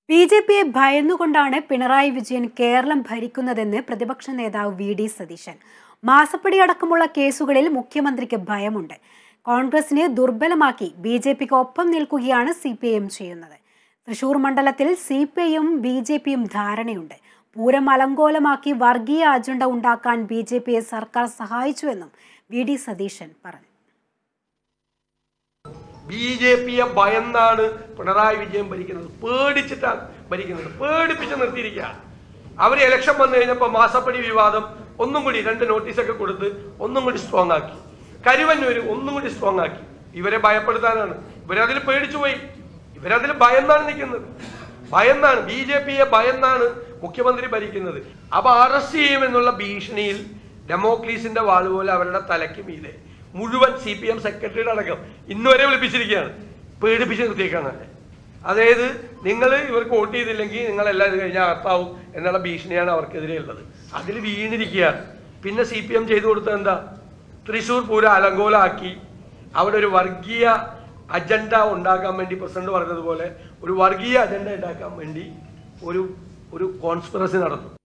ബിജെപിയെ ഭയന്നുകൊണ്ടാണ് പിണറായി വിജയൻ കേരളം ഭരിക്കുന്നതെന്ന് പ്രതിപക്ഷ നേതാവ് വി.ഡി. സതീശൻ. മാസപ്പടി അടക്കമുള്ള കേസുകളിൽ മുഖ്യമന്ത്രിക്ക് ഭയമുണ്ട്. കോൺഗ്രസിനെ ദുർബലമാക്കി ബിജെപിക്ക് ഒപ്പം നിൽക്കുകയാണ് സിപിഐഎം ചെയ്യുന്നത്. തൃശൂർ മണ്ഡലത്തിൽ സിപിഐയും ബിജെപിയും ധാരണയുണ്ട്. പൂരം അലങ്കോലമാക്കി വർഗീയ അജണ്ട ഉണ്ടാക്കാൻ ബിജെപിയെ സർക്കാർ സഹായിച്ചുവെന്നും വി.ഡി. സതീശൻ പറഞ്ഞു. ബിജെപിയെ ഭയന്നാണ് പിണറായി വിജയൻ ഭരിക്കുന്നത്. പേടിച്ചിട്ടാണ് ഭരിക്കുന്നത്. പേടിപ്പിച്ച് നിർത്തിയിരിക്കുകയാണ്. അവർ ഇലക്ഷൻ വന്നു കഴിഞ്ഞപ്പോൾ മാസപ്പടി വിവാദം ഒന്നും കൂടി 2 നോട്ടീസൊക്കെ കൊടുത്ത് ഒന്നും കൂടി സ്ട്രോങ് ആക്കി. കരുവന്നൂര് ഒന്നും കൂടി സ്ട്രോങ് ആക്കി. ഇവരെ ഭയപ്പെടുത്താനാണ്. ഇവരതിൽ പേടിച്ചു പോയി. ഇവരതിൽ ഭയന്നാണ് നിൽക്കുന്നത്. ഭയന്നാണ് ബിജെപിയെ ഭയന്നാണ് മുഖ്യമന്ത്രി ഭരിക്കുന്നത്. അപ്പൊ അറസ്റ്റ് ചെയ്യുമെന്നുള്ള ഭീഷണിയിൽ ഡെമോക്ലീസിന്റെ വാള് പോലെ അവരുടെ തലയ്ക്ക് മീതെ മുഴുവൻ CPM സെക്രട്ടറിയുടെ അടക്കം ഇന്നുവരെ വിളിപ്പിച്ചിരിക്കുകയാണ്. പേടിപ്പിച്ച് നിർത്തിയേക്കാണ്. അതായത് നിങ്ങൾ ഇവർക്ക് വോട്ട് ചെയ്തില്ലെങ്കിൽ നിങ്ങളെല്ലാം ഇത് കഴിഞ്ഞാൽ അകത്താവും എന്നുള്ള ഭീഷണിയാണ് അവർക്കെതിരെ ഉള്ളത്. അതിൽ വീണിരിക്കുകയാണ്. പിന്നെ CPM ചെയ്തു കൊടുത്തത് എന്താ? തൃശ്ശൂർ പൂരം അലങ്കോലമാക്കി അവിടെ ഒരു വർഗീയ അജണ്ട ഉണ്ടാക്കാൻ വേണ്ടി പ്രസിഡന്റ് പറഞ്ഞതുപോലെ ഒരു വർഗീയ അജണ്ട ഉണ്ടാക്കാൻ വേണ്ടി ഒരു കോൺസ്പിറസി നടന്നു.